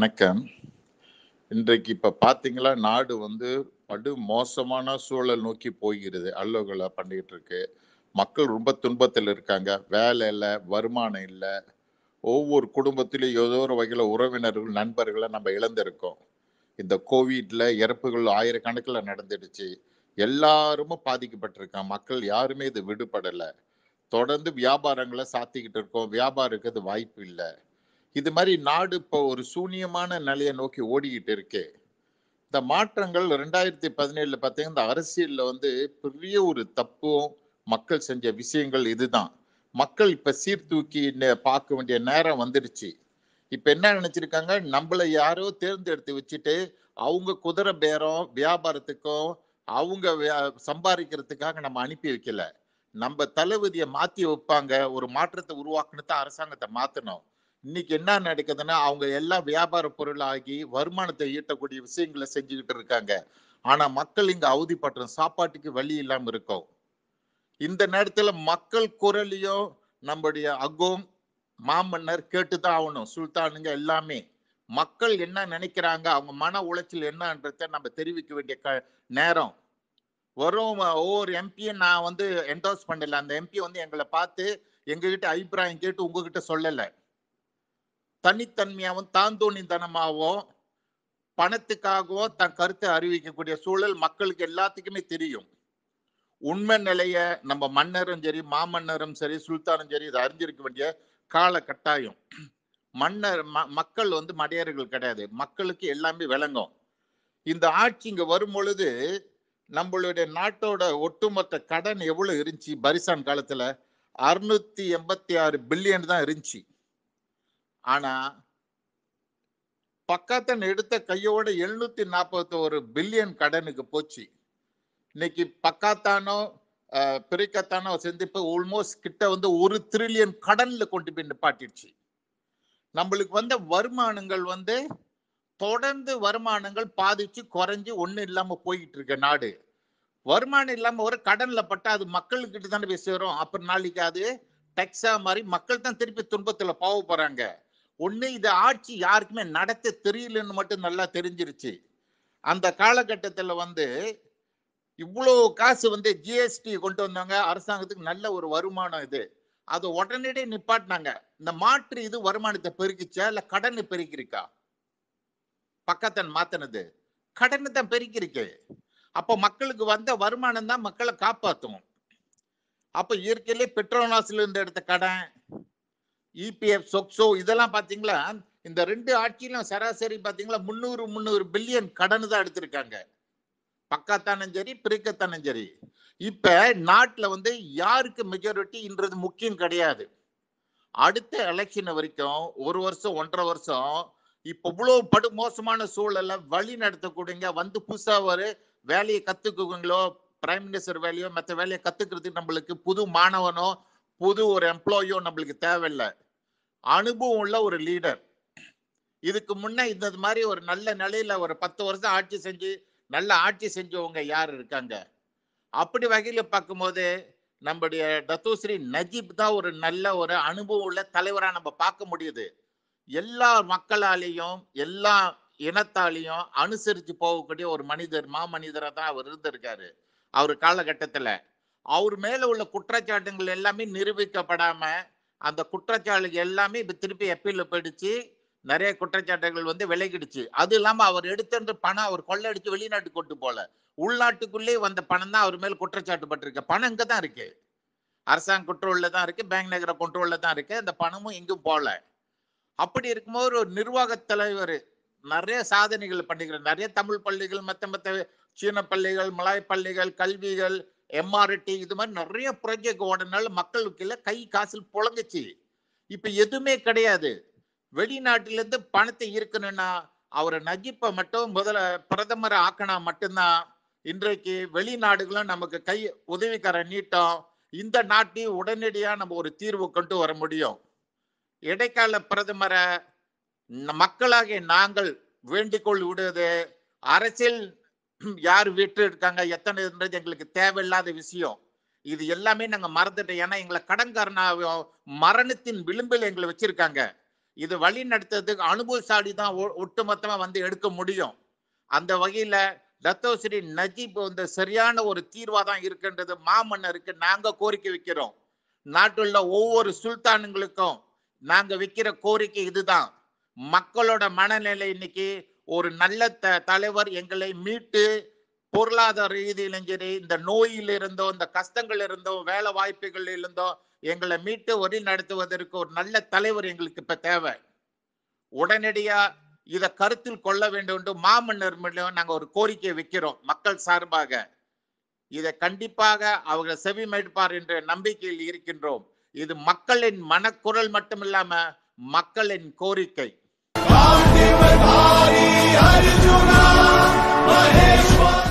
வணக்கம். இன்றைக்கு இப்ப பார்த்தீங்களா, நாடு படு மோசமான சூழல் நோக்கி போகிறது. அல்லோகலா பண்ணிட்டு இருக்கு. மக்கள் ரொம்ப துன்பத்துல இருக்காங்க. வேலை இல்ல, வருமானம் இல்ல. ஒவ்வொரு குடும்பத்திலும் ஏதோ ஒரு வகையில உறவினர்கள், நண்பர்கள நம்ம இழந்திருக்கோம். இந்த கோவிட்ல இறப்புகள் ஆயிரக்கணக்கில நடந்துடுச்சு. எல்லாருமே பாதிக்கப்பட்டிருக்காங்க. மக்கள் யாருமே இது விடுபடல. தொடர்ந்து வியாபாரங்கள சாத்திக்கிட்டு இருக்கோம். வியாபாரம் இருக்கிறது வாய்ப்பு இல்ல. இது மாரி நாடு இப்போ ஒரு சூனியமான நிலைய நோக்கி ஓடிக்கிட்டு இருக்கு. இந்த மாற்றங்கள் 2017ல பார்த்தீங்கன்னா, இந்த அரசியல்ல பெரிய ஒரு தப்பும், மக்கள் செஞ்ச விஷயங்கள் இதுதான். மக்கள் இப்ப சீர்தூக்கி பார்க்க வேண்டிய நேரம் வந்துடுச்சு. இப்ப என்ன நினைச்சிருக்காங்க, நம்மள யாரோ தேர்ந்தெடுத்து வச்சுட்டு, அவங்க குதிரை பேரம், வியாபாரத்துக்கும், அவங்க சம்பாரிக்கிறதுக்காக நம்ம அனுப்பி வைக்கல. நம்ம தளபதிய மாத்தி வைப்பாங்க. ஒரு மாற்றத்த உருவாக்கணும் தான் அரசாங்கத்த மாத்தணும். இன்னைக்கு என்ன நடக்குதுன்னா, அவங்க எல்லாம் வியாபார பொருளாகி வருமானத்தை ஈட்டக்கூடிய விஷயங்கள செஞ்சுகிட்டு இருக்காங்க. ஆனா மக்கள் இங்க அவதிப்படுறோம். சாப்பாட்டுக்கு வழி இல்லாம இருக்கோம். இந்த நேரத்துல மக்கள் குரலையும் நம்முடைய அகோம், மாமன்னர் கேட்டுதான் ஆகணும். சுல்தானுங்க எல்லாமே. மக்கள் என்ன நினைக்கிறாங்க, அவங்க மன உளைச்சல் என்னன்றத நம்ம தெரிவிக்க வேண்டிய நேரம். வரும் ஒவ்வொரு எம்பியும் நான் என்டோர்ஸ் பண்ணல. அந்த எம்பி எங்கள பார்த்து எங்ககிட்ட அபிப்பிராயம் கேட்டு உங்ககிட்ட சொல்லல. தனித்தன்மையாவும் தாந்தோணித்தனமாவும் பணத்துக்காகவும் தன் கருத்தை அறிவிக்கக்கூடிய சூழல் மக்களுக்கு எல்லாத்துக்குமே தெரியும். உண்மை நிலைய நம்ம மன்னரும் சரி, மாமன்னரும் சரி, சுல்தானும் சரி இதை அறிஞ்சிருக்க வேண்டிய கால கட்டாயம். மக்கள் மடையர்கள் கிடையாது. மக்களுக்கு எல்லாமே விளங்கும். இந்த ஆட்சி இங்க வரும் பொழுது நம்மளுடைய நாட்டோட ஒட்டுமொத்த கடன் எவ்வளவு இருந்துச்சு பரிசான் காலத்துல? 686 பில்லியன் தான் இருந்துச்சு. ஆனா பக்காத்தான் எடுத்த கையோட 741 பில்லியன் கடனுக்கு போச்சு. இன்னைக்கு பக்காத்தானோ பிரிக்கத்தானோ சேர்ந்து இப்ப ஆல்மோஸ்ட் கிட்ட 1 ட்ரில்லியன் கடன்ல கொண்டு போய் நிப்பாட்டிடுச்சு. நம்மளுக்கு வருமானங்கள் தொடர்ந்து வருமானங்கள் பாதிச்சு குறைஞ்சு ஒண்ணு இல்லாம போயிட்டு இருக்க நாடு. வருமானம் இல்லாம ஒரு கடன்ல பட்டா அது மக்களுக்கிட்ட தானே போய் சேரும். அப்புறம் நாளைக்கு அது டெக்ஸா மாதிரி மக்கள் தான் திருப்பி துன்பத்துல போக போறாங்க. ஒண்ணு இது ஆட்சி யாருக்குமே நடத்த தெரியலன்னு மட்டும் நல்லா தெரிஞ்சிருச்சு. அந்த காலகட்டத்துல இவ்வளவு காசு ஜிஎஸ்டி கொண்டு வந்தாங்க. அரசாங்கத்துக்கு நல்ல ஒரு வருமானம் இது. அது உடனடியே நிப்பாட்டினாங்க. இந்த மாற்று இது வருமானத்தை பெருக்கிச்சா இல்ல கடனை பெருக்கிருக்கா? பக்கத்தன் மாத்தினது கடனை தான் பெருக்கிருக்கு. அப்ப மக்களுக்கு வந்த வருமானம் தான் மக்களை காப்பாற்றும். அப்ப இயற்கையிலே பெட்ரோனாஸ்ல இருந்து எடுத்த கடன், இபிஎஃப், சொக்சோ இதெல்லாம் பாத்தீங்களா, இந்த 2 ஆட்சியிலும் சராசரி பாத்தீங்களா 300 பில்லியன் கடன் தான் எடுத்திருக்காங்க. பக்காத்தானும் சரி, பிரிக்கத்தானும் சரி. இப்ப நாட்டுல யாருக்கு மெஜாரிட்டின்றது முக்கியம் கிடையாது. அடுத்த எலெக்ஷன் வரைக்கும் 1 வருஷம் 1.5 வருஷம் இப்ப இவ்வளவு படு மோசமான சூழல்ல வழி நடத்தக்கூடியங்க புதுசா ஒரு வேலையை கத்துக்குவீங்களோ, பிரைம் மினிஸ்டர் வேலையோ மற்ற வேலையை கத்துக்கிறதுக்கு நம்மளுக்கு புது மாணவனோ புது ஒரு எம்ப்ளாயோ நம்மளுக்கு தேவையில்லை. அனுபவம் உள்ள ஒரு லீடர். இதுக்கு முன்ன இந்த மாதிரி ஒரு நல்ல நிலையில ஒரு 10 வருஷம் ஆட்சி செஞ்சு நல்ல ஆட்சி செஞ்சவங்க யார் இருக்காங்க? அப்படி வகையில பார்க்கும்போது நம்முடைய டத்தோஸ்ரீ நஜீப் தான் ஒரு நல்ல ஒரு அனுபவம் உள்ள தலைவரா நம்ம பார்க்க முடியுது. எல்லா மக்களாலையும் எல்லா இனத்தாலையும் அனுசரிச்சு போகக்கூடிய ஒரு மனிதர், மாமனிதரா தான் அவர் இருந்திருக்காரு. அவர் காலகட்டத்துல அவர் மேல உள்ள குற்றச்சாட்டுகள் எல்லாமே நிரூபிக்கப்படாம அந்த குற்றச்சாட்டுகள் எல்லாமே இப்ப திருப்பி எப்பீல்ல போயிடுச்சு. நிறைய குற்றச்சாட்டுகள் விலகிடுச்சு. அது இல்லாம அவர் எடுத்த பணம் அவர் கொள்ளடிச்சு வெளிநாட்டுக்கு கொண்டு போல, உள்நாட்டுக்குள்ளே வந்த பணம் தான் அவர் மேல குற்றச்சாட்டு பட்டிருக்கு. பணம் இங்க தான் இருக்கு. அரசாங்க கண்ட்ரோல்ல தான் இருக்கு, பேங்க் நகர கண்ட்ரோல்ல தான் இருக்கு. அந்த பணமும் எங்கும் போல. அப்படி இருக்கும்போது ஒரு நிர்வாக தலைவர் நிறைய சாதனைகள் பண்ணிக்கிறார். நிறைய தமிழ் பள்ளிகள், மத்த சீன பள்ளிகள், மலாய் பள்ளிகள், கல்விகள், எம்ஆர்டி இது மாதிரி நிறைய ப்ராஜெக்ட் ஓடனால மக்களுக்கு கை காசில் புழங்குச்சு. இப்ப எதுவுமே கிடையாது. வெளிநாட்டிலிருந்து பணத்தை ஈர்க்கணும்னா அவரை நஜீப்பை மட்டும் முதல்ல பிரதமரை ஆக்கினா மட்டும்தான் இன்றைக்கு வெளிநாடுகளும் நமக்கு கை உதவிக்கார நீட்டம். இந்த நாட்டையும் உடனடியா நம்ம ஒரு தீர்வு கொண்டு வர முடியும். இடைக்கால பிரதமரை மக்களாகிய நாங்கள் வேண்டிக்கொள் விடுவது அரசியல் யார் வீட்டு இருக்காங்க எத்தனை எங்களுக்கு தேவையில்லாத விஷயம். இது எல்லாமே நாங்க மறந்துட்டோம். ஏன்னா எங்களை கடன்காரனாகவும் மரணத்தின் விளிம்பில் எங்களை வச்சிருக்காங்க. இது வழி நடத்துறதுக்கு அனுபவசாலி தான் ஒட்டுமொத்தமா வந்து எடுக்க முடியும். அந்த வகையில தத்தோஸ்ரீ நஜீப் வந்து சரியான ஒரு தீர்வா தான் இருக்கின்றது மாமன்னருக்கு நாங்க கோரிக்கை வைக்கிறோம். நாட்டுள்ள ஒவ்வொரு சுல்தான்களுக்கும் நாங்க வைக்கிற கோரிக்கை இதுதான். மக்களோட மனநிலை இன்னைக்கு ஒரு நல்ல தலைவர் எங்களை மீட்டு பொருளாதார ரீதியிலும் சரி, இந்த நோயில் இருந்தோ, இந்த கஷ்டங்கள் இருந்தோ, வேலை வாய்ப்புகள் இருந்தோ எங்களை மீட்டு வழி நடத்துவதற்கு ஒரு நல்ல தலைவர் எங்களுக்கு இப்ப தேவை. உடனடியா இதை கருத்தில் கொள்ள வேண்டும் என்று மாமன்னர் மூலம் நாங்க ஒரு கோரிக்கை வைக்கிறோம் மக்கள் சார்பாக. இதை கண்டிப்பாக அவர்கள் செவிமடுப்பார் என்ற நம்பிக்கையில் இருக்கின்றோம். இது மக்களின் மனக்குரல் மட்டுமில்லாம மக்களின் கோரிக்கை. Arjuna